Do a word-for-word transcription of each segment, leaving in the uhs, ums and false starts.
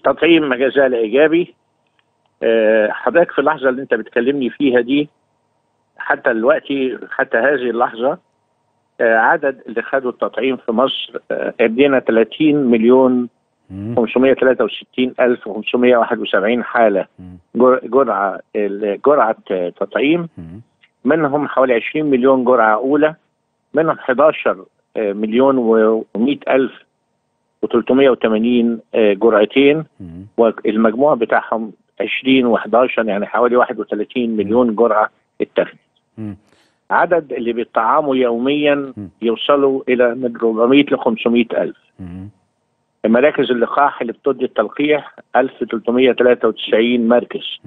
التطعيم ما زال ايجابي. أه حضرتك في اللحظه اللي انت بتكلمني فيها دي حتى دلوقتي، حتى هذه اللحظه، أه عدد اللي خدوا التطعيم في مصر أه ادينا ثلاثين مليون خمسمائة وثلاثة وستين ألف وخمسمائة وواحد وسبعين حاله جرعه جرعه تطعيم، منهم حوالي عشرين مليون جرعه اولى، منهم احد عشر مليون ومئة ألف وثلاثمائة وثمانين جرعتين، والمجموع بتاعهم عشرين وأحد عشر، يعني حوالي واحد وثلاثين مليون جرعه اتخذت. عدد اللي بيطعموا يوميا يوصلوا الى من أربعمائة ل خمسمائة ألف. مراكز اللقاح اللي بتدي التلقيح ألف وثلاثمائة وثلاثة وتسعين مركز،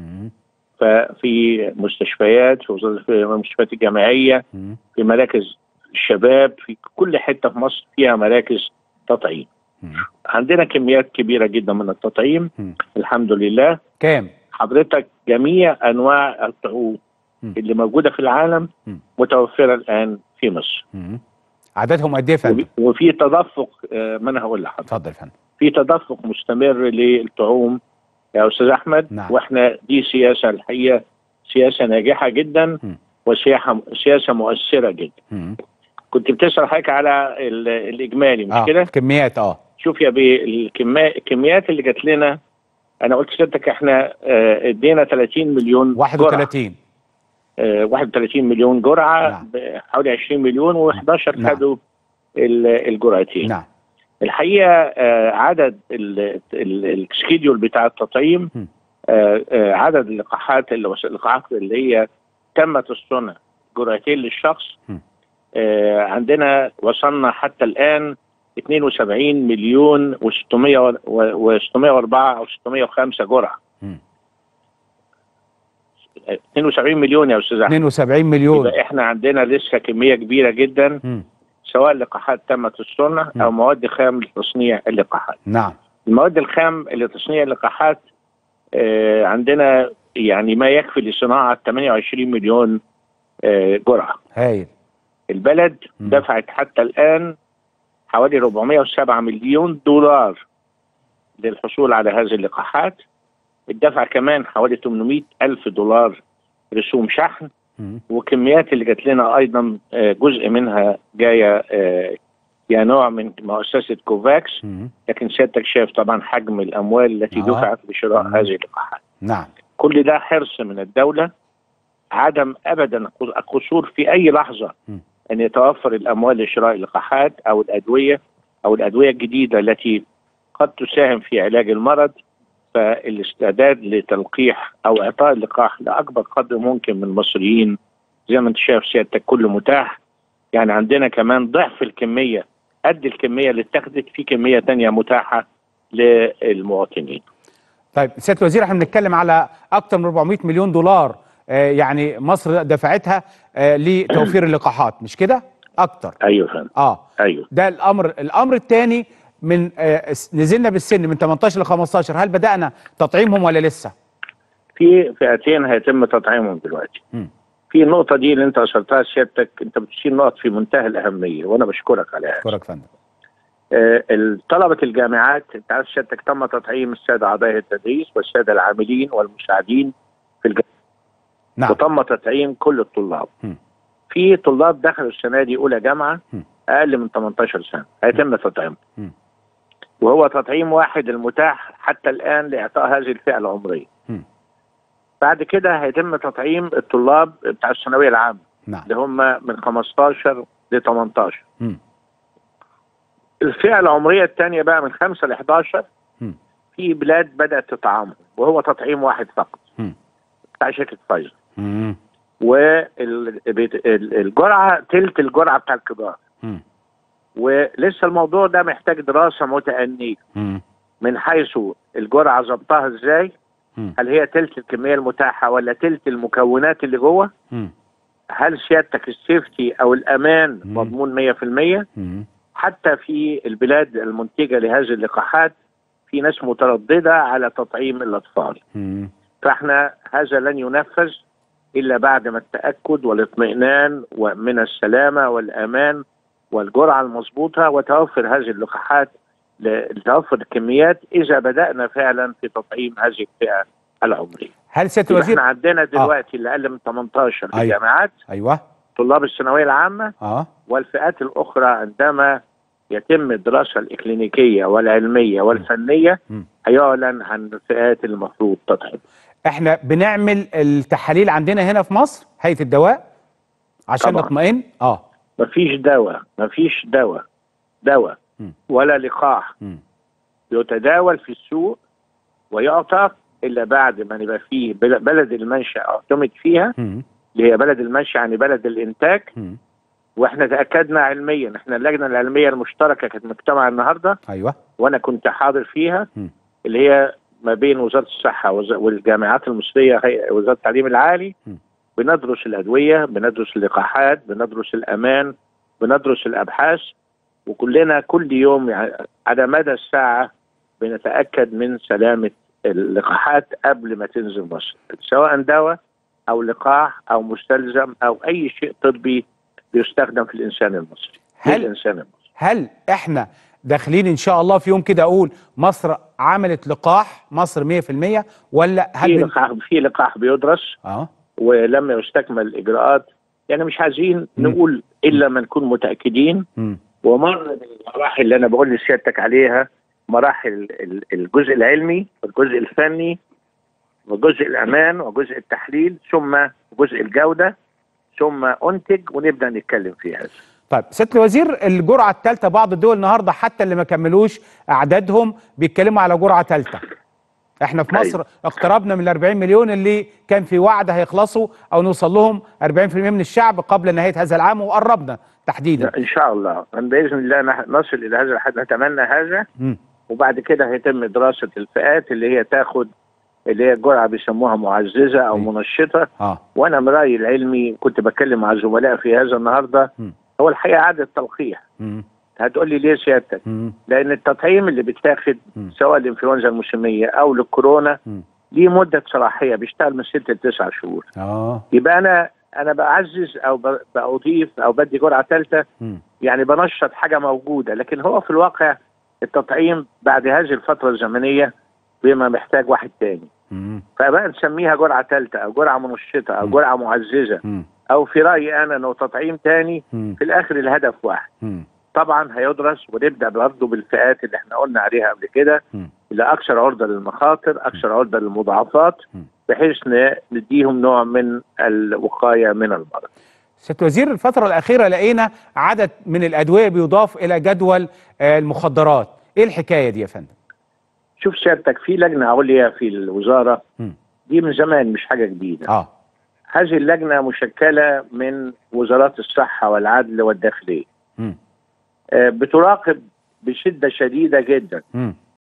ففي مستشفيات، في المستشفيات الجامعيه، في مراكز الشباب، في كل حته في مصر فيها مراكز تطعيم. عندنا كميات كبيره جدا من التطعيم الحمد لله. كام حضرتك؟ جميع انواع الطعوم اللي موجوده في العالم متوفره الان في مصر. عددهم قد ايه يا فندم؟ وفي تدفق، ما انا هقول لحضرتك. اتفضل يا فندم. في تدفق مستمر للطعوم يا استاذ احمد. نعم. واحنا دي سياسه الحقيقه سياسه ناجحه جدا وسياسه سياسه مؤثره جدا. م. كنت بتسال حضرتك على الاجمالي مش آه. كده؟ الكميات. اه شوف يا بيه، الكميات اللي جات لنا، انا قلت لسيادتك احنا ادينا ثلاثين مليون واحد وثلاثين جرعه. واحد وثلاثين مليون جرعه. نعم. حوالي عشرين مليون وأحد عشر نعم. خدوا الجرعتين. نعم. الحقيقه عدد السكيدول بتاع التطعيم، عدد اللقاحات اللي اللقاحات اللي هي تمت الصنع جرعتين للشخص، عندنا وصلنا حتى الان اثنين وسبعين مليون وستمائة وأربعة او ستمائة وخمسة جرعه. اثنين وسبعين مليون يا استاذ احمد. اثنين وسبعين مليون. يبقى احنا عندنا لسه كميه كبيره جدا، م. سواء لقاحات تمت الصنع او مواد خام لتصنيع اللقاحات. نعم. المواد الخام لتصنيع اللقاحات آه عندنا يعني ما يكفي لصناعه ثمانية وعشرين مليون آه جرعه. هايل. البلد م. دفعت حتى الان حوالي أربعمائة وسبعة مليون دولار للحصول على هذه اللقاحات. الدفع كمان حوالي ثمانمائة ألف دولار رسوم شحن. م. وكميات اللي جات لنا ايضا جزء منها جايه يا نوع من مؤسسه كوفاكس. م. لكن سيادتك شايف طبعا حجم الاموال التي آه. دفعت لشراء م. هذه اللقاحات. نعم. كل ده حرص من الدوله، عدم ابدا القصور في اي لحظه م. ان يتوفر الاموال لشراء اللقاحات او الادويه او الادويه الجديده التي قد تساهم في علاج المرض. فالاستعداد لتلقيح او اعطاء اللقاح لاكبر قدر ممكن من المصريين زي ما انت شايف سيادتك كله متاح. يعني عندنا كمان ضعف الكميه، قد الكميه اللي اتخذت، في كميه ثانيه متاحه للمواطنين. طيب سياده الوزير، احنا بنتكلم على اكثر من أربعمائة مليون دولار آه يعني مصر دفعتها آه لتوفير اللقاحات، مش كده؟ اكتر. ايوه فندم. اه ايوه. ده الامر الامر الثاني، من آه نزلنا بالسن من ثمانية عشر ل خمسة عشر، هل بدأنا تطعيمهم ولا لسه؟ في فئتين هيتم تطعيمهم دلوقتي. م. في النقطة دي اللي انت اشرتها سيادتك، انت بتشير نقط في منتهى الأهمية وانا بشكرك عليها. بشكرك فندم. آه طلبة الجامعات، انت عارف سيادتك تم تطعيم السادة أعضاء التدريس والسادة العاملين والمساعدين في الجامعات. نعم. وتم تطعيم كل الطلاب. م. في طلاب دخلوا السنة دي أولى جامعة م. أقل من ثمانية عشر سنة هيتم تطعيمهم. وهو تطعيم واحد المتاح حتى الآن لإعطاء هذه الفئة العمرية. م. بعد كده هيتم تطعيم الطلاب بتاع الثانوية العامة. نعم. اللي هم من خمسة عشر ل ثمانية عشر. م. الفئة العمرية الثانية بقى من خمسة ل أحد عشر. م. في بلاد بدأت تطعمهم وهو تطعيم واحد فقط. م. بتاع شركة فايزر. والجرعة تلت الجرعة بتاع الكبار. م. ولسه الموضوع ده محتاج دراسة متأنية من حيث الجرعة ظبطها ازاي، هل هي تلت الكمية المتاحة ولا تلت المكونات اللي جوه، هل سيادتك السيفتي او الامان مضمون مية في المية. حتى في البلاد المنتجة لهذه اللقاحات في ناس مترددة على تطعيم الاطفال. فاحنا هذا لن ينفذ الا بعد ما التأكد والاطمئنان ومن السلامة والامان والجرعة المضبوطة وتوفر هذه اللقاحات لتوفر الكميات اذا بدانا فعلا في تطعيم هذه الفئه العمريه. هل سياده الوزير احنا عندنا دلوقتي اللي اقل من ثمانية عشر في أيوة. الجامعات، ايوه طلاب الثانويه العامه، اه والفئات الاخرى عندما يتم الدراسه الاكلينيكيه والعلميه والفنيه م. هيعلن عن الفئات اللي المفروض تطعم. احنا بنعمل التحاليل عندنا هنا في مصر هيئه الدواء عشان طبعا. نطمئن. اه مفيش دواء مفيش دواء دواء م. ولا لقاح م. يتداول في السوق ويعطى الا بعد ما يبقى فيه بلد المنشأ اعتمد فيها، م. اللي هي بلد المنشأ يعني بلد الانتاج. م. واحنا تاكدنا علميا، احنا اللجنه العلميه المشتركه كانت مجتمع النهارده ايوه وانا كنت حاضر فيها، م. اللي هي ما بين وزاره الصحه والجامعات المصريه وزاره التعليم العالي. م. بندرس الادويه، بندرس اللقاحات، بندرس الامان، بندرس الابحاث، وكلنا كل يوم يعني على مدى الساعه بنتاكد من سلامه اللقاحات قبل ما تنزل مصر، سواء دواء او لقاح او مستلزم او اي شيء طبي بيستخدم في الانسان المصري. هل الانسان المصري هل احنا داخلين ان شاء الله في يوم كده اقول مصر عملت لقاح مصر مية في المية ولا هل في بن... لقاح في لقاح بيدرس اه ولما يستكمل الاجراءات، يعني مش عايزين نقول الا ما نكون متاكدين. م. ومر من المراحل اللي انا بقول لسيادتك عليها، مراحل الجزء العلمي والجزء الفني وجزء الامان وجزء التحليل ثم جزء الجوده ثم انتج ونبدا نتكلم في هذا. طيب سياده الوزير، الجرعه الثالثه بعض الدول النهارده حتى اللي ما كملوش اعدادهم بيتكلموا على جرعه ثالثه. احنا في مصر أيوة. اقتربنا من ال أربعين مليون اللي كان في وعد هيخلصوا او نوصل لهم أربعين في المية من الشعب قبل نهايه هذا العام، وقربنا تحديدا ان شاء الله باذن الله نصل الى هذا الحد، نتمنى هذا. م. وبعد كده هيتم دراسه الفئات اللي هي تاخد اللي هي الجرعه بيسموها معززه او أيوة. منشطه. آه. وانا من رايي العلمي كنت بتكلم مع الزملاء في هذا النهارده، م. هو الحقيقه اعاده تلقيح. هتقول لي ليه سيادتك؟ م. لان التطعيم اللي بيتاخد سواء الانفلونزا الموسميه او للكورونا ليه مده صلاحيه بيشتغل من ستة لتسعة شهور. اه يبقى انا انا بعزز او بضيف او بدي جرعه ثالثه، يعني بنشط حاجه موجوده، لكن هو في الواقع التطعيم بعد هذه الفتره الزمنيه بما محتاج واحد تاني. مم. فبقى نسميها جرعه ثالثه او جرعه منشطه او مم. جرعه معززه، مم. او في رايي انا انه تطعيم تاني. مم. في الاخر الهدف واحد. مم. طبعا هيدرس ونبدا برضه بالفئات اللي احنا قلنا عليها قبل كده، اللي اكثر عرضه للمخاطر، اكثر عرضه للمضاعفات، بحيث نديهم نوع من الوقايه من المرض. سيادة الوزير، الفترة الأخيرة لقينا عدد من الأدوية بيضاف إلى جدول المخدرات، إيه الحكاية دي يا فندم؟ شوف سيادتك، في لجنة عليا في الوزارة م. دي من زمان مش حاجة جديدة. آه. هذه اللجنة مشكلة من وزارات الصحة والعدل والداخلية. م. آه بتراقب بشدة شديدة جدا م.